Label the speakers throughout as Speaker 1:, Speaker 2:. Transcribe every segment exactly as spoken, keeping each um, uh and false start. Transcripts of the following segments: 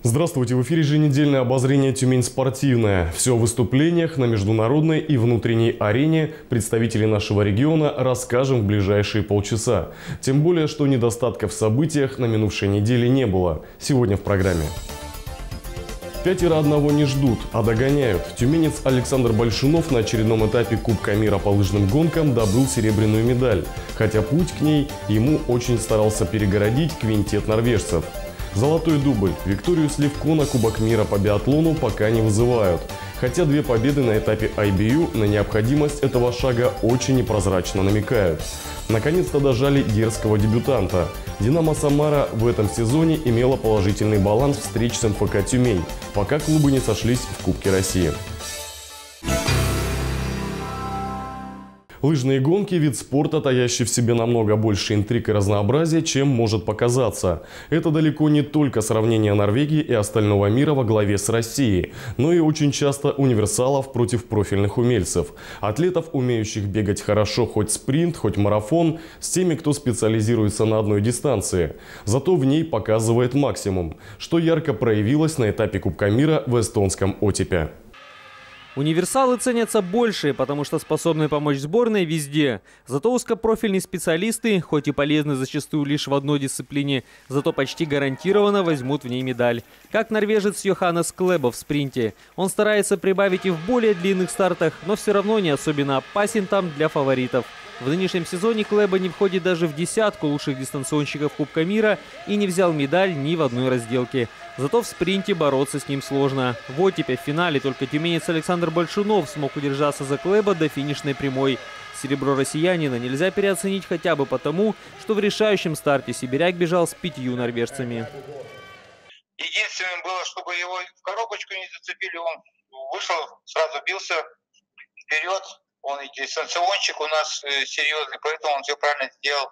Speaker 1: Здравствуйте, в эфире еженедельное обозрение «Тюмень спортивная». Все о выступлениях на международной и внутренней арене представителей нашего региона расскажем в ближайшие полчаса. Тем более, что недостатков в событиях на минувшей неделе не было. Сегодня в программе. Пятеро одного не ждут, а догоняют. Тюменец Александр Большунов на очередном этапе Кубка мира по лыжным гонкам добыл серебряную медаль. Хотя путь к ней ему очень старался перегородить квинтет норвежцев. Золотой дубль. Викторию Сливко на Кубок мира по биатлону пока не вызывают. Хотя две победы на этапе ай би ю на необходимость этого шага очень непрозрачно намекают. Наконец-то дожали дерзкого дебютанта. «Динамо Самара» в этом сезоне имела положительный баланс встреч с эм эф ка «Тюмень», пока клубы не сошлись в Кубке России. Лыжные гонки – вид спорта, таящий в себе намного больше интриг и разнообразия, чем может показаться. Это далеко не только сравнение Норвегии и остального мира во главе с Россией, но и очень часто универсалов против профильных умельцев. Атлетов, умеющих бегать хорошо хоть спринт, хоть марафон, с теми, кто специализируется на одной дистанции. Зато в ней показывает максимум, что ярко проявилось на этапе Кубка мира в эстонском Отепе.
Speaker 2: Универсалы ценятся больше, потому что способны помочь сборной везде. Зато узкопрофильные специалисты, хоть и полезны зачастую лишь в одной дисциплине, зато почти гарантированно возьмут в ней медаль. Как норвежец Йоханнес Клебо в спринте. Он старается прибавить и в более длинных стартах, но все равно не особенно опасен там для фаворитов. В нынешнем сезоне Клебо не входит даже в десятку лучших дистанционщиков Кубка мира и не взял медаль ни в одной разделке. Зато в спринте бороться с ним сложно. В Отепе в финале только тюменец Александр Большунов смог удержаться за Клебо до финишной прямой. Серебро россиянина нельзя переоценить хотя бы потому, что в решающем старте сибиряк бежал с пятью норвежцами.
Speaker 3: Единственное было, чтобы его в коробочку не зацепили, он вышел, сразу бился вперед. Он и дистанционщик у нас серьезный, поэтому он все правильно сделал.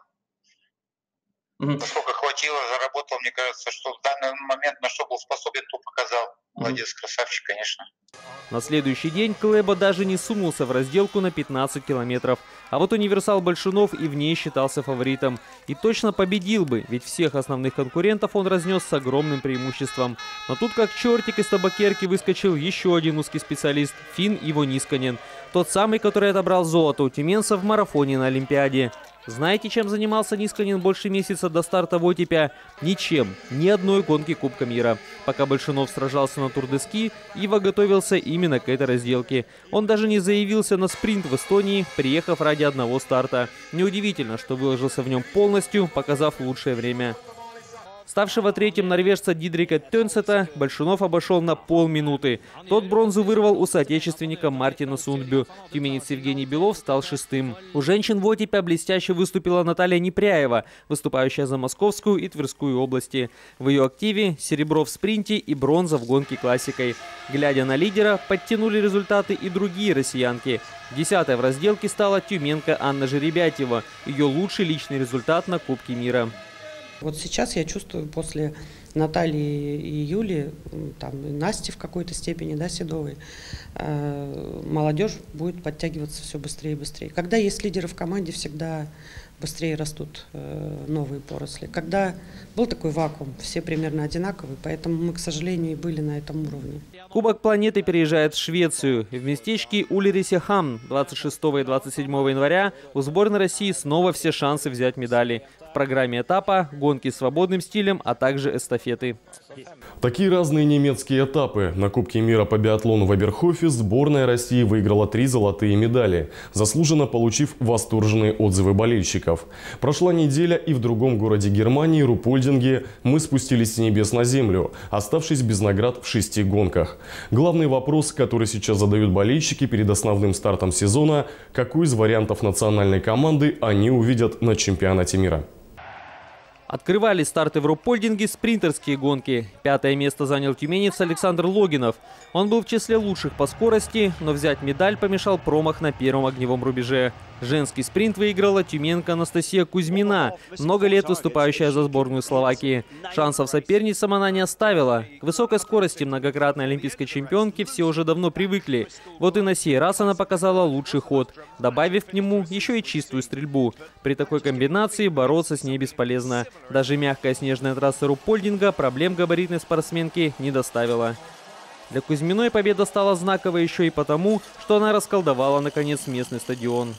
Speaker 3: Насколько хватило, заработал, мне кажется, что в данный момент на что был способен, то показал. Молодец, красавчик, конечно.
Speaker 2: На следующий день Клебо даже не сунулся в разделку на пятнадцать километров. А вот универсал Большунов и в ней считался фаворитом. И точно победил бы, ведь всех основных конкурентов он разнес с огромным преимуществом. Но тут как чертик из табакерки выскочил еще один узкий специалист – Финн Иво Нисканен. Тот самый, который отобрал золото у тюменцев в марафоне на Олимпиаде. Знаете, чем занимался Нисканен больше месяца до старта в Отепе? Ничем. Ни одной гонки Кубка мира. Пока Большунов сражался на Тур-де-Ски, Иво готовился именно к этой разделке. Он даже не заявился на спринт в Эстонии, приехав ради одного старта. Неудивительно, что выложился в нем полностью, показав лучшее время. Ставшего третьим норвежца Дидрика Тёнсета Большунов обошел на полминуты. Тот бронзу вырвал у соотечественника Мартина Сундбю. Тюменец Евгений Белов стал шестым. У женщин в Отепе блестяще выступила Наталья Непряева, выступающая за Московскую и Тверскую области. В ее активе серебро в спринте и бронза в гонке классикой. Глядя на лидера, подтянули результаты и другие россиянки. Десятой в разделке стала тюменка Анна Жеребятьева. Ее лучший личный результат на Кубке мира.
Speaker 4: Вот сейчас я чувствую после Натальи и Юли, там, и Насти в какой-то степени, да, Седовой, э, молодежь будет подтягиваться все быстрее и быстрее. Когда есть лидеры в команде, всегда быстрее растут э, новые поросли. Когда был такой вакуум, все примерно одинаковые, поэтому мы, к сожалению, и были на этом уровне.
Speaker 2: Кубок планеты переезжает в Швецию. В местечке Улерисехамн двадцать шестого и двадцать седьмого января у сборной России снова все шансы взять медали. В программе этапа гонки свободным стилем, а также эстафеты.
Speaker 1: Такие разные немецкие этапы. На Кубке мира по биатлону в Оберхофе сборная России выиграла три золотые медали, заслуженно получив восторженные отзывы болельщиков. Прошла неделя, и в другом городе Германии, Рупольдинге, мы спустились с небес на землю, оставшись без наград в шести гонках. Главный вопрос, который сейчас задают болельщики перед основным стартом сезона – какой из вариантов национальной команды они увидят на чемпионате мира?
Speaker 2: Открывали старты в Рупольдинге спринтерские гонки. Пятое место занял тюменец Александр Логинов. Он был в числе лучших по скорости, но взять медаль помешал промах на первом огневом рубеже. Женский спринт выиграла тюменка Анастасия Кузьмина, много лет выступающая за сборную Словакии. Шансов соперницам она не оставила. К высокой скорости многократной олимпийской чемпионки все уже давно привыкли. Вот и на сей раз она показала лучший ход, добавив к нему еще и чистую стрельбу. При такой комбинации бороться с ней бесполезно. Даже мягкая снежная трасса Руппольдинга проблем габаритной спортсменки не доставила. Для Кузьминой победа стала знаковой еще и потому, что она расколдовала, наконец, местный стадион.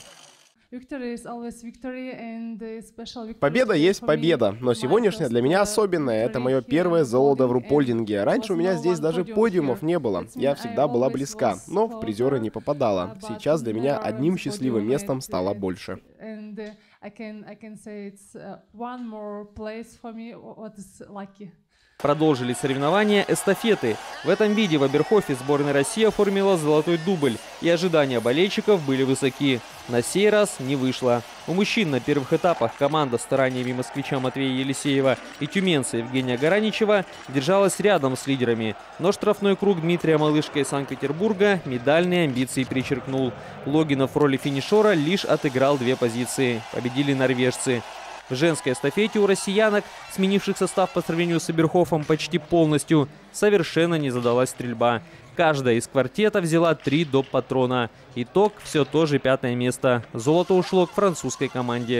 Speaker 5: Победа есть победа, но сегодняшняя для меня особенная. Это мое первое золото в Руппольдинге. Раньше у меня здесь даже подиумов не было. Я всегда была близка, но в призеры не попадала. Сейчас для меня одним счастливым местом стало больше.
Speaker 2: Продолжили соревнования эстафеты. В этом виде в Оберхофе сборная России оформила золотой дубль, и ожидания болельщиков были высоки. На сей раз не вышло. У мужчин на первых этапах команда стараниями москвича Матвея Елисеева и тюменца Евгения Гораничева держалась рядом с лидерами. Но штрафной круг Дмитрия Малышко из Санкт-Петербурга медальные амбиции перечеркнул. Логинов в роли финишера лишь отыграл две позиции. Победили норвежцы. В женской эстафете у россиянок, сменивших состав по сравнению с Оберхофом почти полностью, совершенно не задалась стрельба. Каждая из квартета взяла три доп. Патрона. Итог – все то же пятое место. Золото ушло к французской команде.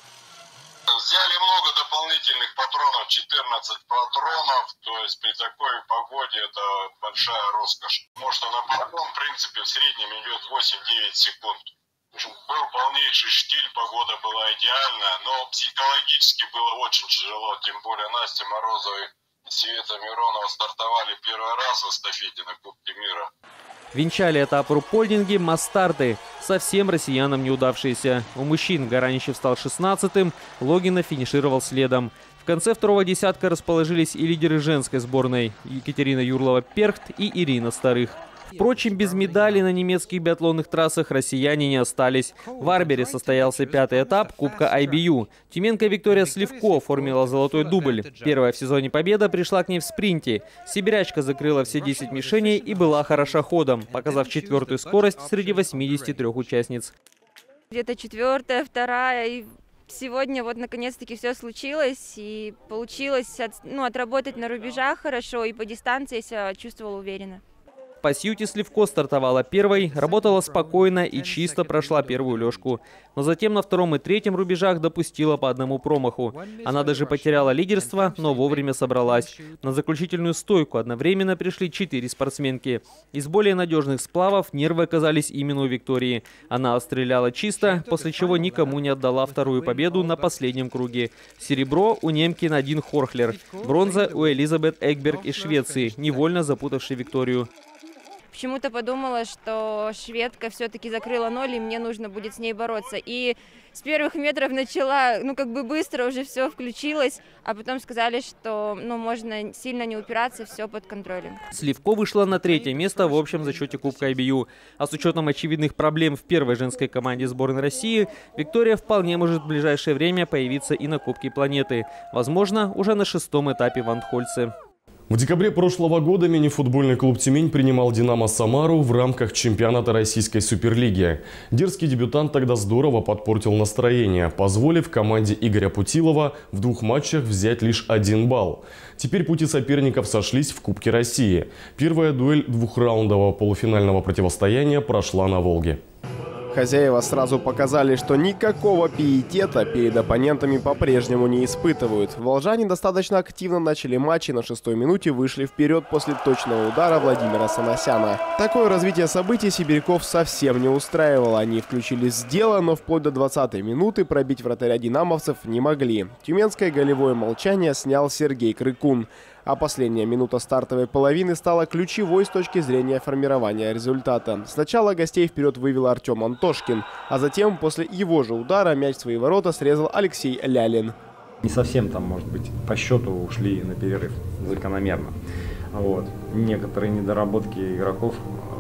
Speaker 6: Взяли много дополнительных патронов, четырнадцать патронов, то есть при такой погоде это большая роскошь. Потому что на патрон, в принципе, в среднем идет восемь-девять секунд. Был полнейший штиль, погода была идеальная, но психологически было очень тяжело, тем более Настя Морозова и Света Миронова стартовали первый раз в эстафете на Кубке мира.
Speaker 2: Венчали этап в Руппольдинге масс-старты, совсем россиянам не удавшиеся. У мужчин Гораничев стал шестнадцатым, Логинов финишировал следом. В конце второго десятка расположились и лидеры женской сборной Екатерина Юрлова-Перхт и Ирина Старых. Впрочем, без медалей на немецких биатлонных трассах россияне не остались. В Арбере состоялся пятый этап Кубка ай би ю. Тюменка Виктория Сливко оформила золотой дубль. Первая в сезоне победа пришла к ней в спринте. Сибирячка закрыла все десять мишеней и была хороша ходом, показав четвертую скорость среди восьмидесяти трёх участниц.
Speaker 7: Где-то четвертая, вторая и... Сегодня вот наконец-таки все случилось и получилось от, ну, отработать на рубежах хорошо, и по дистанции я себя чувствовала уверенно.
Speaker 2: По Сьюте Сливко стартовала первой, работала спокойно и чисто прошла первую лёжку. Но затем на втором и третьем рубежах допустила по одному промаху. Она даже потеряла лидерство, но вовремя собралась. На заключительную стойку одновременно пришли четыре спортсменки. Из более надежных сплавов нервы оказались именно у Виктории. Она отстреляла чисто, после чего никому не отдала вторую победу на последнем круге. Серебро у немки Надин Хорхлер. Бронза у Элизабет Экберг из Швеции, невольно запутавшей Викторию.
Speaker 7: Почему-то подумала, что шведка все-таки закрыла ноль, и мне нужно будет с ней бороться. И с первых метров начала, ну как бы быстро уже все включилось, а потом сказали, что ну, можно сильно не упираться, все под контролем.
Speaker 2: Сливко вышла на третье место в общем зачете Кубка ай би ю. А с учетом очевидных проблем в первой женской команде сборной России, Виктория вполне может в ближайшее время появиться и на Кубке планеты. Возможно, уже на шестом этапе в Антхольце.
Speaker 1: В декабре прошлого года мини-футбольный клуб «Тюмень» принимал «Динамо Самару» в рамках чемпионата Российской Суперлиги. Дерзкий дебютант тогда здорово подпортил настроение, позволив команде Игоря Путилова в двух матчах взять лишь один балл. Теперь пути соперников сошлись в Кубке России. Первая дуэль двухраундового полуфинального противостояния прошла на Волге.
Speaker 5: Хозяева сразу показали, что никакого пиетета перед оппонентами по-прежнему не испытывают. Волжане достаточно активно начали матч и на шестой минуте вышли вперед после точного удара Владимира Санасяна. Такое развитие событий сибиряков совсем не устраивало. Они включились в дело, но вплоть до двадцатой минуты пробить вратаря динамовцев не могли. Тюменское голевое молчание снял Сергей Крыкун. А последняя минута стартовой половины стала ключевой с точки зрения формирования результата. Сначала гостей вперед вывел Артем Антошкин, а затем после его же удара мяч в свои ворота срезал Алексей Лялин.
Speaker 8: Не совсем там, может быть, по счету ушли на перерыв закономерно. Вот. Некоторые недоработки игроков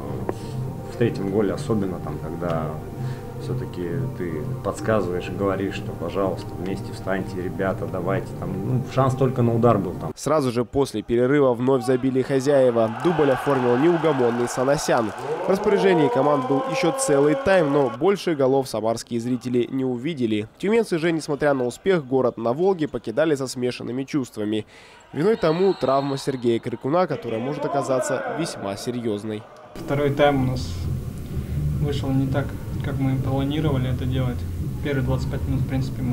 Speaker 8: в третьем голе, особенно там, когда все-таки ты подсказываешь и говоришь, что, пожалуйста, вместе встаньте, ребята, давайте. Там, ну, шанс только на удар был там.
Speaker 5: Сразу же после перерыва вновь забили хозяева. Дубль оформил неугомонный Санасян. В распоряжении команд был еще целый тайм, но больше голов самарские зрители не увидели. Тюменцы же, несмотря на успех, город на Волге покидали со смешанными чувствами. Виной тому травма Сергея Крыкуна, которая может оказаться весьма серьезной.
Speaker 9: Второй тайм у нас вышел не так, как мы планировали это делать. Первые двадцать пять минут, в принципе, мы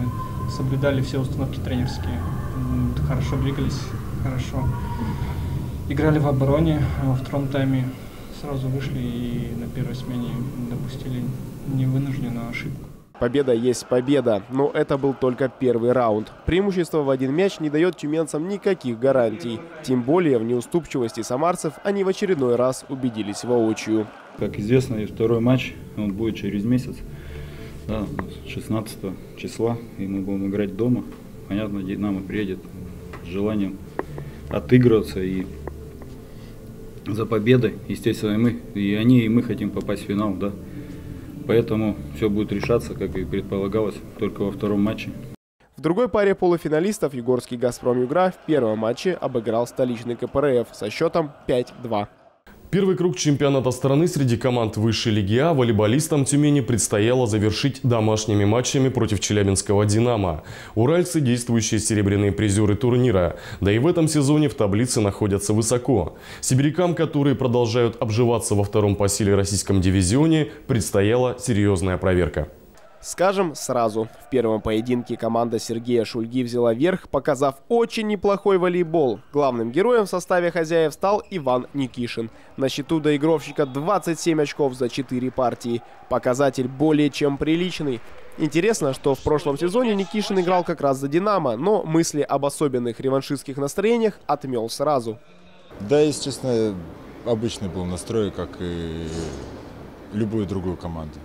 Speaker 9: соблюдали все установки тренерские. Хорошо двигались, хорошо играли в обороне, а во втором тайме сразу вышли и на первой смене допустили невынужденную ошибку.
Speaker 5: Победа есть победа, но это был только первый раунд. Преимущество в один мяч не дает тюменцам никаких гарантий. Тем более в неуступчивости самарцев они в очередной раз убедились воочию.
Speaker 10: Как известно, и второй матч, он будет через месяц, да, шестнадцатого числа, и мы будем играть дома. Понятно, Динамо приедет с желанием отыгрываться и за победой, естественно, и мы, и они, и мы хотим попасть в финал, да. Поэтому все будет решаться, как и предполагалось, только во втором матче.
Speaker 5: В другой паре полуфиналистов югорский «Газпром-Югра» в первом матче обыграл столичный ка пэ эр эф со счетом пять-два.
Speaker 1: Первый круг чемпионата страны среди команд высшей лиги А волейболистам Тюмени предстояло завершить домашними матчами против челябинского «Динамо». Уральцы – действующие серебряные призеры турнира. Да и в этом сезоне в таблице находятся высоко. Сибирякам, которые продолжают обживаться во втором по силе российском дивизионе, предстояла серьезная проверка.
Speaker 5: Скажем сразу, в первом поединке команда Сергея Шульги взяла верх, показав очень неплохой волейбол. Главным героем в составе хозяев стал Иван Никишин. На счету доигровщика двадцать семь очков за четыре партии. Показатель более чем приличный. Интересно, что в прошлом сезоне Никишин играл как раз за «Динамо», но мысли об особенных реваншистских настроениях отмел сразу.
Speaker 11: Да, если честно, обычный был настрой, как и любую другую команду.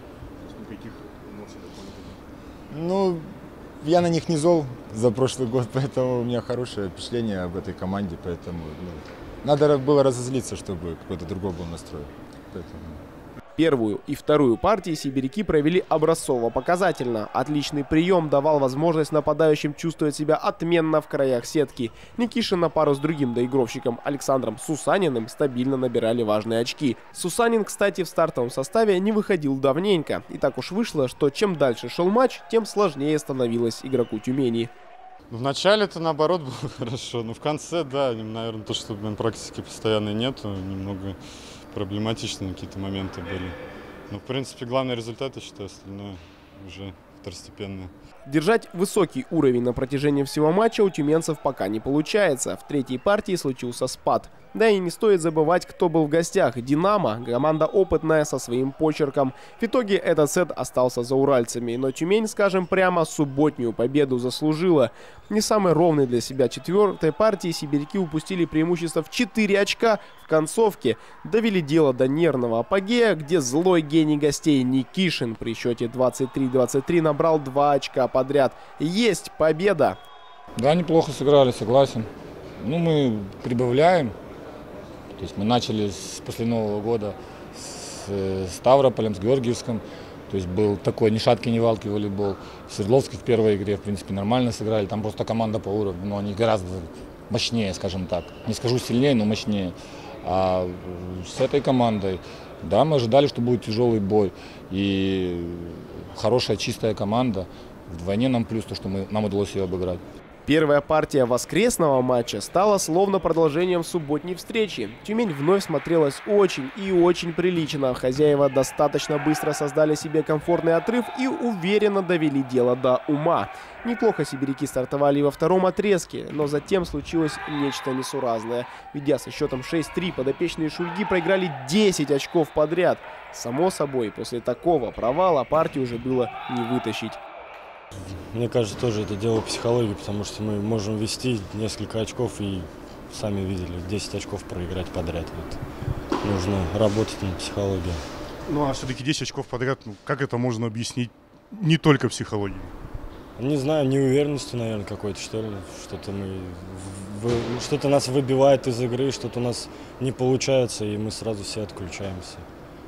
Speaker 11: Ну, я на них не зол за прошлый год, поэтому у меня хорошее впечатление об этой команде, поэтому ну, надо было разозлиться, чтобы какой-то другой был настрой. Поэтому...
Speaker 5: Первую и вторую партии сибиряки провели образцово-показательно. Отличный прием давал возможность нападающим чувствовать себя отменно в краях сетки. Никишин на пару с другим доигровщиком Александром Сусаниным стабильно набирали важные очки. Сусанин, кстати, в стартовом составе не выходил давненько. И так уж вышло, что чем дальше шел матч, тем сложнее становилось игроку Тюмени.
Speaker 12: В начале это наоборот было хорошо, но в конце, да, наверное, то, что практически постоянно нету, немного... проблематичные какие-то моменты были. Но, в принципе, главный результат, я считаю, остальное уже второстепенное.
Speaker 5: Держать высокий уровень на протяжении всего матча у тюменцев пока не получается. В третьей партии случился спад. Да и не стоит забывать, кто был в гостях. «Динамо» – команда опытная со своим почерком. В итоге этот сет остался за уральцами. Но Тюмень, скажем прямо, субботнюю победу заслужила. Не самой ровной для себя четвертой партии сибиряки упустили преимущество в четыре очка в концовке. Довели дело до нервного апогея, где злой гений гостей Никишин при счете двадцать три двадцать три набрал два очка подряд. Есть победа!
Speaker 13: Да, неплохо сыграли, согласен. Ну, мы прибавляем. То есть мы начали с, после Нового года с, с Ставрополем, с Георгиевском. То есть был такой ни шатки, ни валки волейбол. В Свердловске в первой игре, в принципе, нормально сыграли. Там просто команда по уровню, но они гораздо мощнее, скажем так. Не скажу сильнее, но мощнее. А с этой командой, да, мы ожидали, что будет тяжелый бой. И хорошая, чистая команда. Вдвойне нам плюс то, что мы, нам удалось ее обыграть.
Speaker 5: Первая партия воскресного матча стала словно продолжением субботней встречи. Тюмень вновь смотрелась очень и очень прилично. Хозяева достаточно быстро создали себе комфортный отрыв и уверенно довели дело до ума. Неплохо сибиряки стартовали и во втором отрезке, но затем случилось нечто несуразное. Ведя со счетом шесть-три, подопечные Шульги проиграли десять очков подряд. Само собой, после такого провала партию уже было не вытащить.
Speaker 14: Мне кажется, тоже это дело психологии, потому что мы можем вести несколько очков и, сами видели, десять очков проиграть подряд. Вот. Нужно работать над психологией.
Speaker 15: Ну а все-таки десять очков подряд, ну, как это можно объяснить не только психологией?
Speaker 14: Не знаю, неуверенностью, наверное, какой-то, что ли. Что-то мы, что-то нас выбивает из игры, что-то у нас не получается, и мы сразу все отключаемся.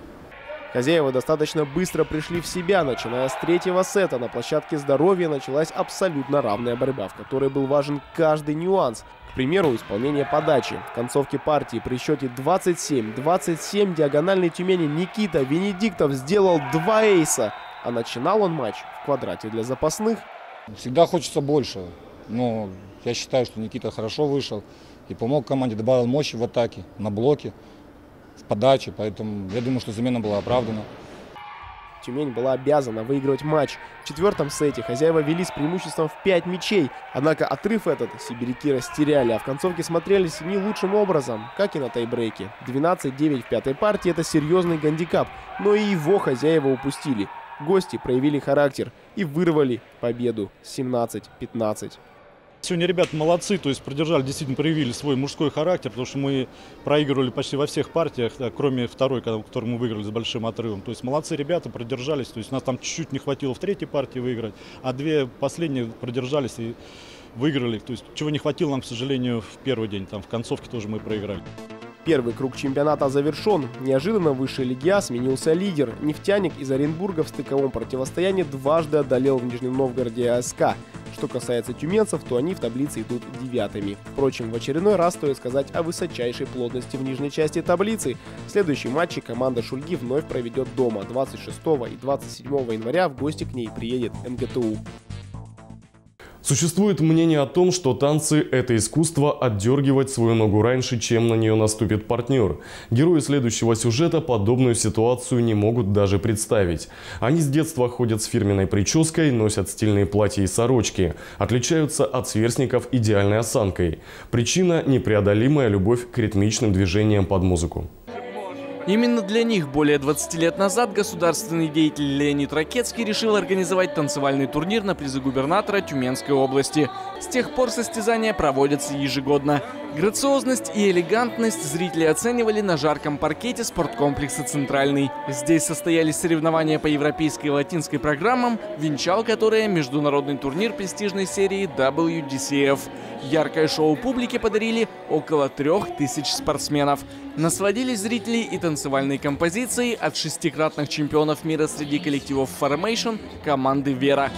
Speaker 5: Хозяева достаточно быстро пришли в себя. Начиная с третьего сета на площадке здоровья началась абсолютно равная борьба, в которой был важен каждый нюанс. К примеру, исполнение подачи. В концовке партии при счете двадцать семь двадцать семь диагональный Тюмени Никита Венедиктов сделал два эйса. А начинал он матч в квадрате для запасных.
Speaker 13: Всегда хочется больше. Но я считаю, что Никита хорошо вышел и помог команде, добавил мощи в атаке, на блоке, в подаче. Поэтому я думаю, что замена была оправдана.
Speaker 5: Тюмень была обязана выигрывать матч. В четвертом сете хозяева вели с преимуществом в пять мячей. Однако отрыв этот сибиряки растеряли, а в концовке смотрелись не лучшим образом, как и на тайбрейке. двенадцать девять в пятой партии – это серьезный гандикап, но и его хозяева упустили. Гости проявили характер и вырвали победу семнадцать пятнадцать.
Speaker 16: Сегодня ребята молодцы, то есть продержали, действительно проявили свой мужской характер, потому что мы проигрывали почти во всех партиях, да, кроме второй, которую мы выиграли с большим отрывом. То есть молодцы ребята, продержались, то есть у нас там чуть-чуть не хватило в третьей партии выиграть, а две последние продержались и выиграли. То есть чего не хватило нам, к сожалению, в первый день, там в концовке тоже мы проиграли.
Speaker 5: Первый круг чемпионата завершен. Неожиданно в высшей лиге А сменился лидер. Нефтяник из Оренбурга в стыковом противостоянии дважды одолел в Нижнем Новгороде АСК. Что касается тюменцев, то они в таблице идут девятыми. Впрочем, в очередной раз стоит сказать о высочайшей плотности в нижней части таблицы. В следующем матче команда Шульги вновь проведет дома. двадцать шестого и двадцать седьмого января в гости к ней приедет эм гэ тэ у.
Speaker 1: Существует мнение о том, что танцы – это искусство отдергивать свою ногу раньше, чем на нее наступит партнер. Герои следующего сюжета подобную ситуацию не могут даже представить. Они с детства ходят с фирменной прической, носят стильные платья и сорочки, отличаются от сверстников идеальной осанкой. Причина – непреодолимая любовь к ритмичным движениям под музыку.
Speaker 17: Именно для них более двадцати лет назад государственный деятель Леонид Ракетский решил организовать танцевальный турнир на призы губернатора Тюменской области. С тех пор состязания проводятся ежегодно. Грациозность и элегантность зрители оценивали на жарком паркете спорткомплекса «Центральный». Здесь состоялись соревнования по европейской и латинской программам, венчал которые международный турнир престижной серии дабл ю ди си эф. Яркое шоу публике подарили около трех тысяч спортсменов. Насладились зрители и танцевальной композицией от шестикратных чемпионов мира среди коллективов Formation команды «Вера».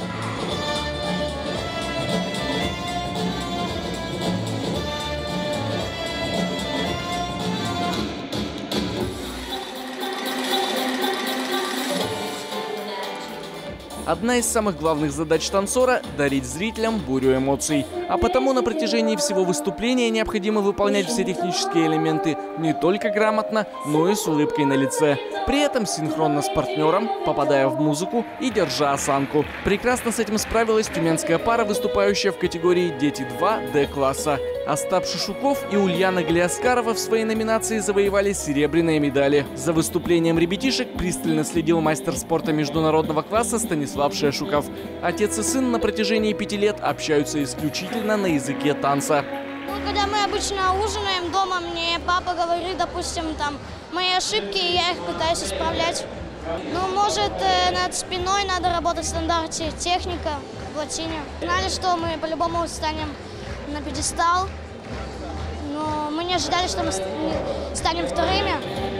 Speaker 17: Одна из самых главных задач танцора – дарить зрителям бурю эмоций. А потому на протяжении всего выступления необходимо выполнять все технические элементы не только грамотно, но и с улыбкой на лице. При этом синхронно с партнером, попадая в музыку и держа осанку. Прекрасно с этим справилась тюменская пара, выступающая в категории «Дети два дэ класса». Остап Шишуков и Ульяна Гляскарова в своей номинации завоевали серебряные медали. За выступлением ребятишек пристально следил мастер спорта международного класса Станислав Шешуков. Отец и сын на протяжении пяти лет общаются исключительно на языке танца.
Speaker 18: Ну, когда мы обычно ужинаем дома, мне папа говорит, допустим, там мои ошибки, и я их пытаюсь исправлять. Ну, может, над спиной надо работать в стандарте, техника, в латине. Знали, что мы по-любому станем на пьедестал, но мы не ожидали, что мы станем вторыми.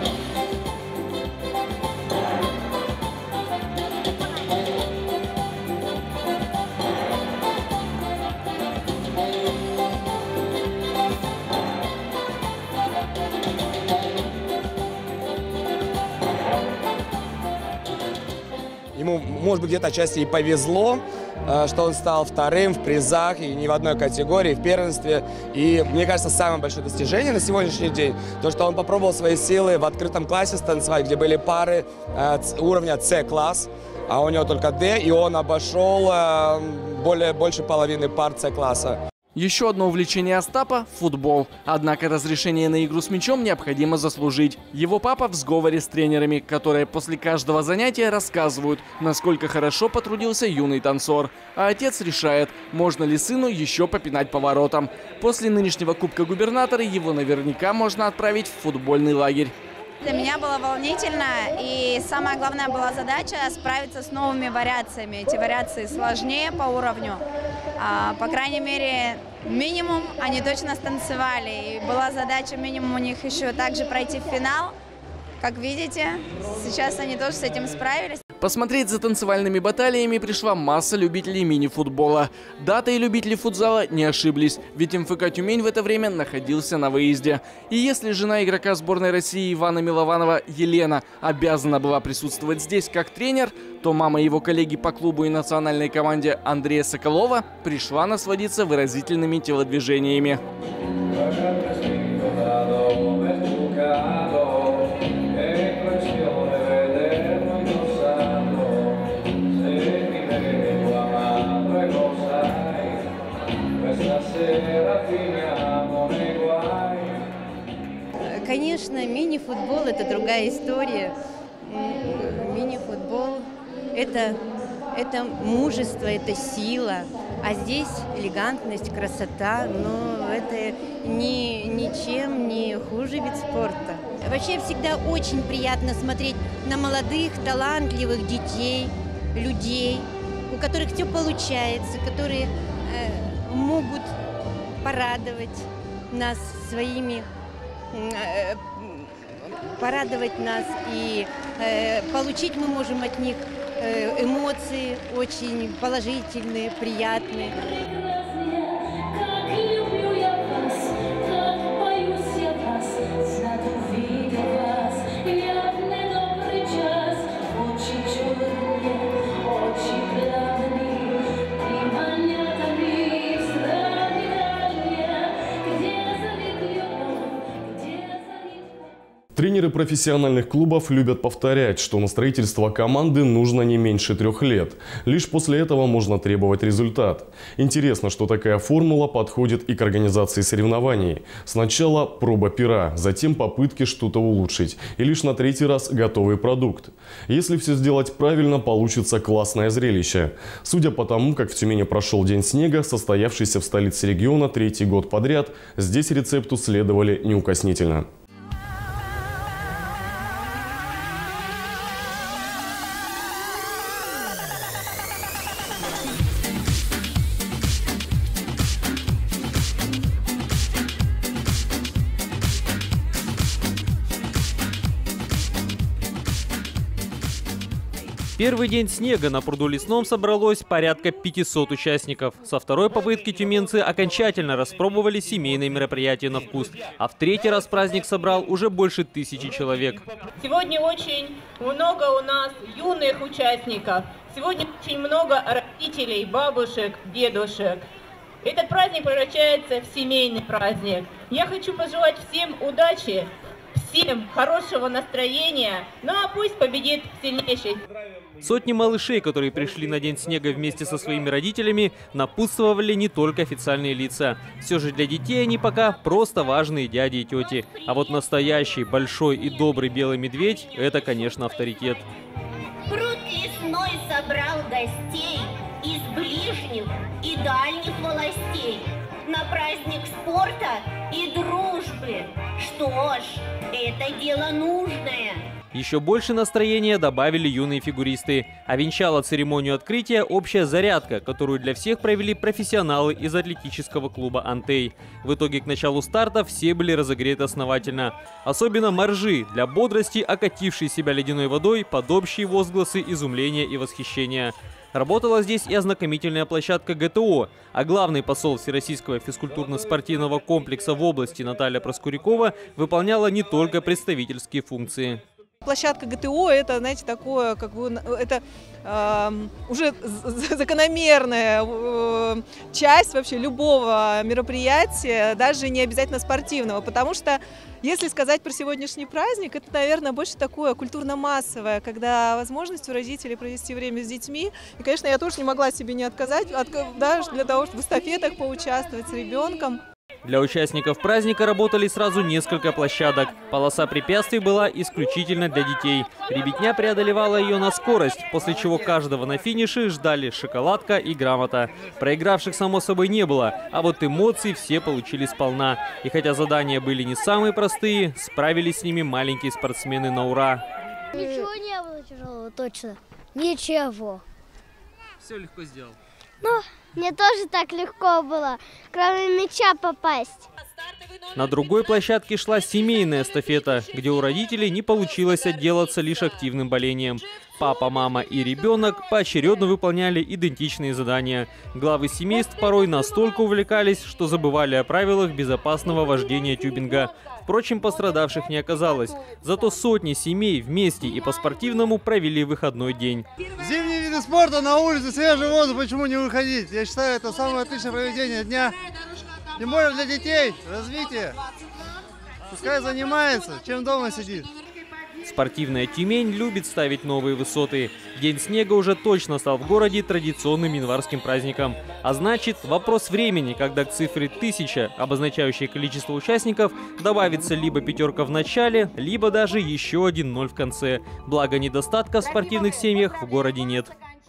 Speaker 19: Ему, может быть, где-то отчасти и повезло, что он стал вторым в призах и ни в одной категории, в первенстве. И, мне кажется, самое большое достижение на сегодняшний день, то, что он попробовал свои силы в открытом классе станцевать, где были пары уровня С-класс, а у него только Д, и он обошел более, больше половины пар С-класса.
Speaker 17: Еще одно увлечение Остапа – футбол. Однако разрешение на игру с мячом необходимо заслужить. Его папа в сговоре с тренерами, которые после каждого занятия рассказывают, насколько хорошо потрудился юный танцор. А отец решает, можно ли сыну еще попинать по воротам. После нынешнего Кубка губернатора его наверняка можно отправить в футбольный лагерь.
Speaker 20: Для меня было волнительно, и самая главная была задача справиться с новыми вариациями. Эти вариации сложнее по уровню, а, по крайней мере, минимум они точно станцевали. И была задача минимум у них еще также пройти в финал. Как видите, сейчас они тоже с этим справились.
Speaker 17: Посмотреть за танцевальными баталиями пришла масса любителей мини-футбола. Дата и любители футзала не ошиблись, ведь эм эф ка «Тюмень» в это время находился на выезде. И если жена игрока сборной России Ивана Милованова Елена обязана была присутствовать здесь как тренер, то мама его коллеги по клубу и национальной команде Андрея Соколова пришла насладиться выразительными телодвижениями.
Speaker 21: Конечно, мини-футбол – это другая история. Мини-футбол – это, это мужество, это сила. А здесь элегантность, красота, но это ни, ничем не хуже вид спорта. Вообще всегда очень приятно смотреть на молодых, талантливых детей, людей, у которых все получается, которые э, могут порадовать нас своими, э, порадовать нас, и э, получить мы можем от них э, эмоции очень положительные, приятные.
Speaker 1: Тренеры профессиональных клубов любят повторять, что на строительство команды нужно не меньше трех лет. Лишь после этого можно требовать результат. Интересно, что такая формула подходит и к организации соревнований. Сначала проба пера, затем попытки что-то улучшить. И лишь на третий раз готовый продукт. Если все сделать правильно, получится классное зрелище. Судя по тому, как в Тюмени прошел День снега, состоявшийся в столице региона третий год подряд, здесь рецепту следовали неукоснительно.
Speaker 2: Первый день снега на пруду Лесном собралось порядка пятисот участников. Со второй попытки тюменцы окончательно распробовали семейные мероприятия на вкус. А в третий раз праздник собрал уже больше тысячи человек.
Speaker 22: Сегодня очень много у нас юных участников. Сегодня очень много родителей, бабушек, дедушек. Этот праздник превращается в семейный праздник. Я хочу пожелать всем удачи, всем хорошего настроения, ну а пусть победит сильнейший.
Speaker 2: Сотни малышей, которые пришли на День снега вместе со своими родителями, напутствовали не только официальные лица. Все же для детей они пока просто важные дяди и тети. А вот настоящий, большой и добрый белый медведь – это, конечно, авторитет.
Speaker 23: Пруд лесной собрал гостей из ближних и дальних властей на праздник спорта и дружбы. Что ж, это дело нужное.
Speaker 2: Еще больше настроения добавили юные фигуристы. А венчала церемонию открытия общая зарядка, которую для всех провели профессионалы из атлетического клуба «Антей». В итоге к началу старта все были разогреты основательно. Особенно моржи, для бодрости окатившие себя ледяной водой под общие возгласы изумления и восхищения. Работала здесь и ознакомительная площадка ГТО, а главный посол Всероссийского физкультурно-спортивного комплекса в области Наталья Проскурякова выполняла не только представительские функции.
Speaker 24: Площадка ГТО – это, знаете, такое, как бы, это э, уже закономерная э, часть вообще любого мероприятия, даже не обязательно спортивного, потому что, если сказать про сегодняшний праздник, это, наверное, больше такое культурно-массовое, когда возможность у родителей провести время с детьми. И, конечно, я тоже не могла себе не отказать, от, да, для того, чтобы в эстафетах поучаствовать с ребенком.
Speaker 2: Для участников праздника работали сразу несколько площадок. Полоса препятствий была исключительно для детей. Ребятня преодолевала ее на скорость, после чего каждого на финише ждали шоколадка и грамота. Проигравших, само собой, не было, а вот эмоции все получили сполна. И хотя задания были не самые простые, справились с ними маленькие спортсмены на ура.
Speaker 25: Ничего не было тяжелого, точно. Ничего.
Speaker 2: Все легко сделал.
Speaker 25: Ну, мне тоже так легко было, кроме мяча попасть.
Speaker 2: На другой площадке шла семейная эстафета, где у родителей не получилось отделаться лишь активным болением. Папа, мама и ребенок поочередно выполняли идентичные задания. Главы семейств порой настолько увлекались, что забывали о правилах безопасного вождения тюбинга. Впрочем, пострадавших не оказалось. Зато сотни семей вместе и по-спортивному провели выходной день.
Speaker 26: Зимние виды спорта на улице, свежий воздух, почему не выходить? Я считаю, это самое отличное проведение дня. Тем более для детей, развитие. Пускай занимается, чем дома сидит.
Speaker 2: Спортивная Тюмень любит ставить новые высоты. День снега уже точно стал в городе традиционным январским праздником. А значит, вопрос времени, когда к цифре тысяча, обозначающей количество участников, добавится либо пятерка в начале, либо даже еще один ноль в конце. Благо, недостатка в спортивных семьях в городе нет.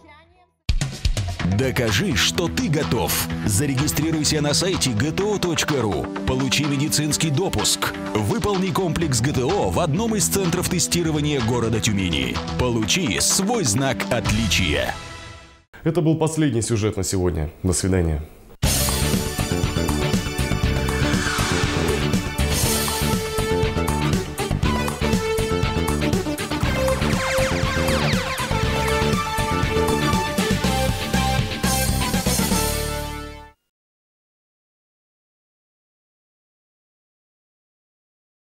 Speaker 3: Докажи, что ты готов. Зарегистрируйся на сайте гэ тэ о точка ру. Получи медицинский допуск. Выполни комплекс гэ тэ о в одном из центров тестирования города Тюмени. Получи свой знак отличия.
Speaker 1: Это был последний сюжет на сегодня. До свидания.